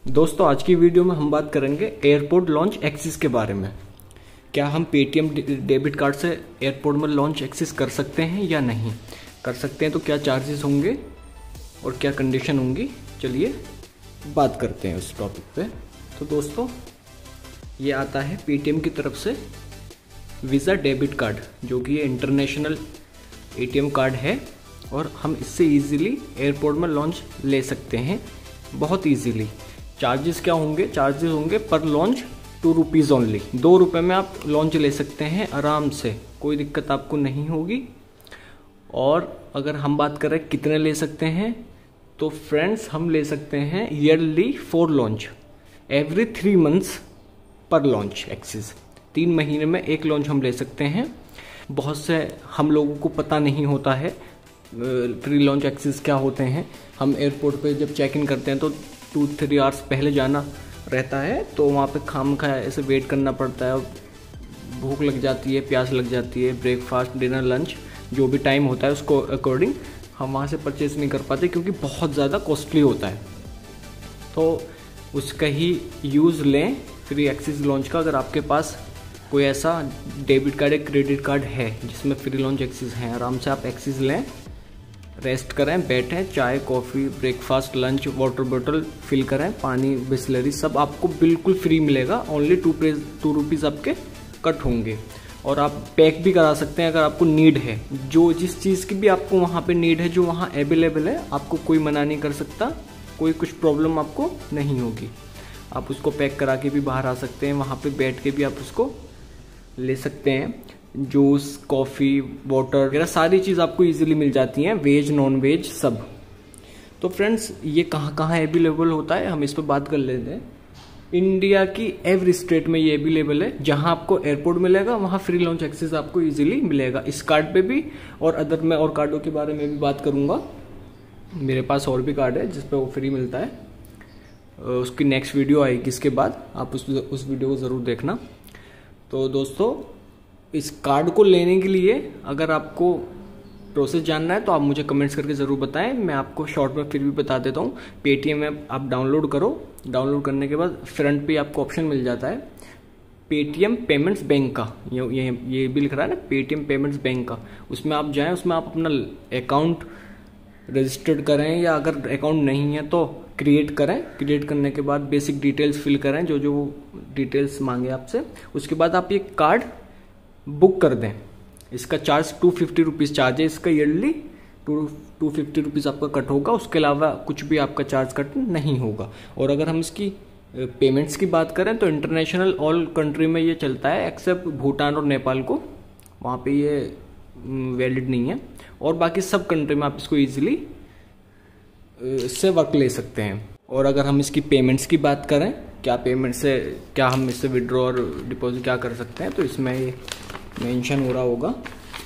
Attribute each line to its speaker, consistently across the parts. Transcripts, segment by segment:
Speaker 1: दोस्तों आज की वीडियो में हम बात करेंगे एयरपोर्ट लॉन्च एक्सेस के बारे में। क्या हम पेटीएम डेबिट कार्ड से एयरपोर्ट में लॉन्च एक्सेस कर सकते हैं या नहीं कर सकते हैं, तो क्या चार्जेस होंगे और क्या कंडीशन होंगी, चलिए बात करते हैं उस टॉपिक पे। तो दोस्तों ये आता है पेटीएम की तरफ से वीज़ा डेबिट कार्ड, जो कि ये इंटरनेशनल एटीएम कार्ड है और हम इससे इजीली एयरपोर्ट में लॉन्च ले सकते हैं बहुत इजीली। चार्जेस क्या होंगे? चार्जेस होंगे पर लॉन्च ₹2 ओनली। ₹2 में आप लॉन्च ले सकते हैं आराम से, कोई दिक्कत आपको नहीं होगी। और अगर हम बात करें कितने ले सकते हैं, तो फ्रेंड्स हम ले सकते हैं ईयरली 4 लॉन्च, एवरी 3 मंथ्स पर लॉन्च एक्सेस। 3 महीने में 1 लॉन्च हम ले सकते हैं। बहुत से हम लोगों को पता नहीं होता है प्री लॉन्च एक्सेस क्या होते हैं। हम एयरपोर्ट पे जब चेक इन करते हैं तो 2-3 आवर्स पहले जाना रहता है, तो वहाँ पे खामखा ऐसे वेट करना पड़ता है और भूख लग जाती है, प्यास लग जाती है। ब्रेकफास्ट, डिनर, लंच जो भी टाइम होता है उसको अकॉर्डिंग हम वहाँ से परचेज नहीं कर पाते, क्योंकि बहुत ज़्यादा कॉस्टली होता है। तो उसका ही यूज़ लें फ्री एक्सेस लॉन्च का। अगर आपके पास कोई ऐसा डेबिट कार्ड या क्रेडिट कार्ड है जिसमें फ्री लॉन्च एक्सेस हैं, आराम से आप एक्सेस लें, रेस्ट करें, बैठें, चाय, coffee, breakfast, lunch, water bottle fill करें, पानी, बिस्लरी सब आपको बिल्कुल फ्री मिलेगा। ओनली ₹2 आपके कट होंगे। और आप पैक भी करा सकते हैं अगर आपको नीड है। जो जिस चीज़ की भी आपको वहाँ पे नीड है, जो वहाँ अवेलेबल है, आपको कोई मना नहीं कर सकता, कोई कुछ प्रॉब्लम आपको नहीं होगी। आप उसको पैक करा के भी बाहर आ सकते हैं, वहाँ पे बैठ के भी आप उसको ले सकते हैं। जूस, कॉफ़ी, वाटर वगैरह सारी चीज़ आपको इजीली मिल जाती हैं, वेज नॉन वेज सब। तो फ्रेंड्स ये कहाँ कहाँ अवेलेबल होता है हम इस पर बात कर लेते हैं। इंडिया की एवरी स्टेट में ये अवेलेबल है। जहाँ आपको एयरपोर्ट मिलेगा वहाँ फ्री लॉन्च एक्सेस आपको इजीली मिलेगा, इस कार्ड पे भी। और अदर में और कार्डों के बारे में भी बात करूँगा। मेरे पास और भी कार्ड है जिस पे वो फ्री मिलता है, उसकी नेक्स्ट वीडियो आएगी इसके बाद, आप उस वीडियो को ज़रूर देखना। तो दोस्तों इस कार्ड को लेने के लिए अगर आपको प्रोसेस जानना है तो आप मुझे कमेंट्स करके ज़रूर बताएं, मैं आपको शॉर्ट में फिर भी बता देता हूँ। पेटीएम ऐप आप डाउनलोड करो, डाउनलोड करने के बाद फ्रंट पे आपको ऑप्शन मिल जाता है पेटीएम पेमेंट्स बैंक का। ये भी लिख रहा है ना, पेटीएम पेमेंट्स बैंक का। उसमें आप जाएं, उसमें आप अपना अकाउंट रजिस्टर्ड करें, या अगर अकाउंट नहीं है तो क्रिएट करें। क्रिएट करने के बाद बेसिक डिटेल्स फिल करें, जो जो डिटेल्स मांगे आपसे। उसके बाद आप ये कार्ड बुक कर दें। इसका चार्ज ₹250 चार्ज है, इसका ईयरली ₹250 आपका कट होगा। उसके अलावा कुछ भी आपका चार्ज कट नहीं होगा। और अगर हम इसकी पेमेंट्स की बात करें तो इंटरनेशनल ऑल कंट्री में ये चलता है, एक्सेप्ट भूटान और नेपाल को, वहाँ पे ये वैलिड नहीं है। और बाकी सब कंट्री में आप इसको ईजिली इससे वर्क ले सकते हैं। और अगर हम इसकी पेमेंट्स की बात करें, क्या पेमेंट से क्या हम इससे विड्रॉ और डिपॉजिट क्या कर सकते हैं, तो इसमें ये मेंशन हो रहा होगा।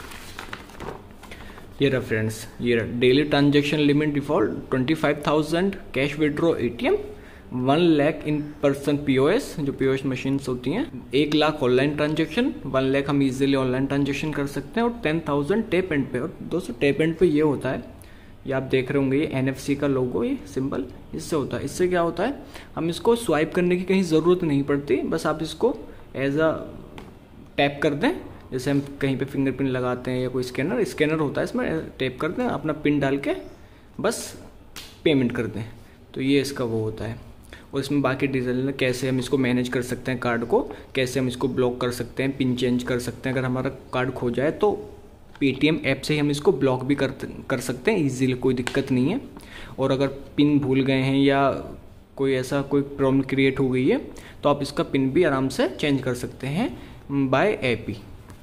Speaker 1: ये रेफरेंस, ये daily transaction limit default 25,000 cash withdraw ATM, 1 lakh in person POS, जो पीओएस मशीन्स होती हैं, 1 लाख ऑनलाइन ट्रांजैक्शन, 1 लाख हम इजीली ऑनलाइन ट्रांजैक्शन कर सकते हैं, और 10,000 टैप एंड पे। और दोस्तों टैप एंड पे ये होता है, ये आप देख रहे होंगे, ये NFC का लोगो, ये सिंबल इससे होता है। इससे क्या होता है, हम इसको स्वाइप करने की कहीं ज़रूरत नहीं पड़ती, बस आप इसको एज अ टैप कर दें। जैसे हम कहीं पे फिंगरप्रिंट लगाते हैं या कोई स्कैनर होता है, इसमें टैप कर दें, अपना पिन डाल के बस पेमेंट कर दें, तो ये इसका वो होता है। और इसमें बाकी डिटेल कैसे हम इसको मैनेज कर सकते हैं, कार्ड को कैसे हम इसको ब्लॉक कर सकते हैं, पिन चेंज कर सकते हैं। अगर हमारा कार्ड खो जाए तो पेटीएम ऐप से ही हम इसको ब्लॉक भी कर सकते हैं ईजिली, कोई दिक्कत नहीं है। और अगर पिन भूल गए हैं या कोई ऐसा कोई प्रॉब्लम क्रिएट हो गई है, तो आप इसका पिन भी आराम से चेंज कर सकते हैं बाय ऐप ही।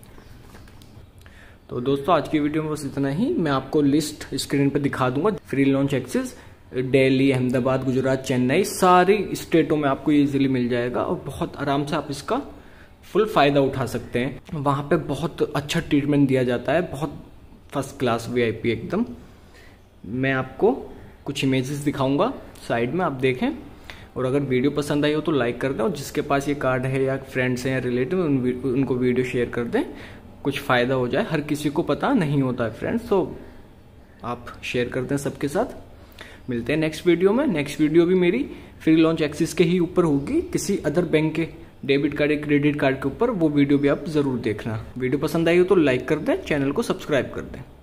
Speaker 1: तो दोस्तों आज की वीडियो में बस इतना ही। मैं आपको लिस्ट स्क्रीन पर दिखा दूंगा। Free lounge access Delhi, Ahmedabad, Gujarat, Chennai, सारी स्टेटों में आपको इजीली मिल जाएगा, और बहुत आराम से आप इसका फुल फ़ायदा उठा सकते हैं। वहाँ पे बहुत अच्छा ट्रीटमेंट दिया जाता है, बहुत फर्स्ट क्लास VIP एकदम। मैं आपको कुछ इमेजेस दिखाऊंगा साइड में, आप देखें। और अगर वीडियो पसंद आई हो तो लाइक कर दें, और जिसके पास ये कार्ड है या फ्रेंड्स हैं या रिलेटिव, उनको वीडियो शेयर कर दें, कुछ फ़ायदा हो जाए। हर किसी को पता नहीं होता है फ्रेंड्स, तो आप शेयर कर दें सबके साथ। मिलते हैं नेक्स्ट वीडियो में। नेक्स्ट वीडियो भी मेरी फ्री लॉन्च एक्सिस के ही ऊपर होगी, किसी अदर बैंक के डेबिट कार्ड या क्रेडिट कार्ड के ऊपर वो वीडियो भी आप ज़रूर देखना। वीडियो पसंद आई हो तो लाइक कर दें, चैनल को सब्सक्राइब कर दें।